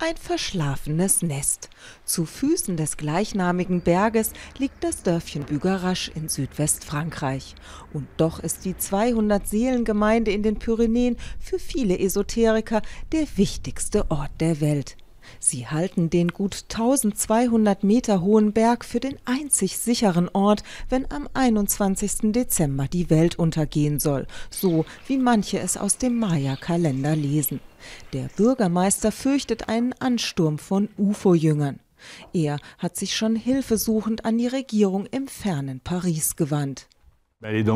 Ein verschlafenes Nest. Zu Füßen des gleichnamigen Berges liegt das Dörfchen Bugarache in Südwestfrankreich. Und doch ist die 200-Seelen-Gemeinde in den Pyrenäen für viele Esoteriker der wichtigste Ort der Welt. Sie halten den gut 1200 Meter hohen Berg für den einzig sicheren Ort, wenn am 21. Dezember die Welt untergehen soll, so wie manche es aus dem Maya-Kalender lesen. Der Bürgermeister fürchtet einen Ansturm von UFO-Jüngern. Er hat sich schon hilfesuchend an die Regierung im fernen Paris gewandt. Wenn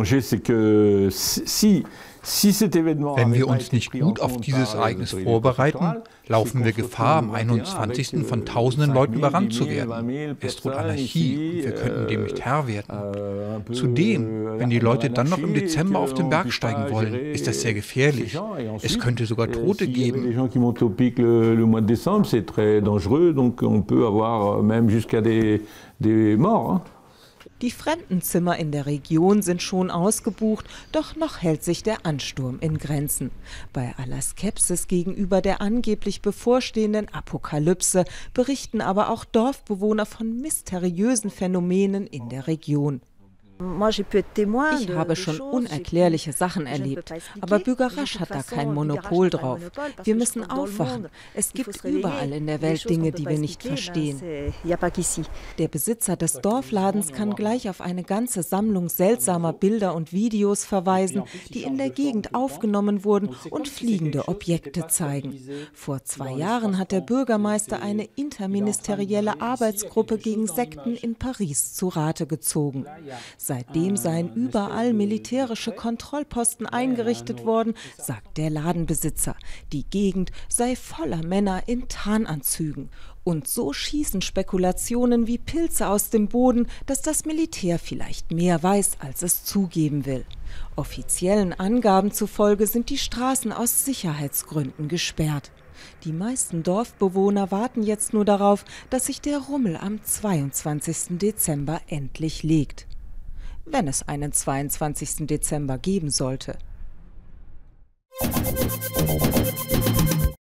wir uns nicht gut auf dieses Ereignis vorbereiten, laufen wir Gefahr, am 21. von tausenden Leuten überrannt zu werden. Es droht Anarchie und wir könnten dem nicht Herr werden. Zudem, wenn die Leute dann noch im Dezember auf den Berg steigen wollen, ist das sehr gefährlich. Es könnte sogar Tote geben. Die Fremdenzimmer in der Region sind schon ausgebucht, doch noch hält sich der Ansturm in Grenzen. Bei aller Skepsis gegenüber der angeblich bevorstehenden Apokalypse berichten aber auch Dorfbewohner von mysteriösen Phänomenen in der Region. Ich habe schon unerklärliche Sachen erlebt, aber Bugarache hat da kein Monopol drauf. Wir müssen aufwachen. Es gibt überall in der Welt Dinge, die wir nicht verstehen. Der Besitzer des Dorfladens kann gleich auf eine ganze Sammlung seltsamer Bilder und Videos verweisen, die in der Gegend aufgenommen wurden und fliegende Objekte zeigen. Vor 2 Jahren hat der Bürgermeister eine interministerielle Arbeitsgruppe gegen Sekten in Paris zu Rate gezogen. Seitdem seien überall militärische Kontrollposten eingerichtet worden, sagt der Ladenbesitzer. Die Gegend sei voller Männer in Tarnanzügen. Und so schießen Spekulationen wie Pilze aus dem Boden, dass das Militär vielleicht mehr weiß, als es zugeben will. Offiziellen Angaben zufolge sind die Straßen aus Sicherheitsgründen gesperrt. Die meisten Dorfbewohner warten jetzt nur darauf, dass sich der Rummel am 22. Dezember endlich legt. Wenn es einen 22. Dezember geben sollte.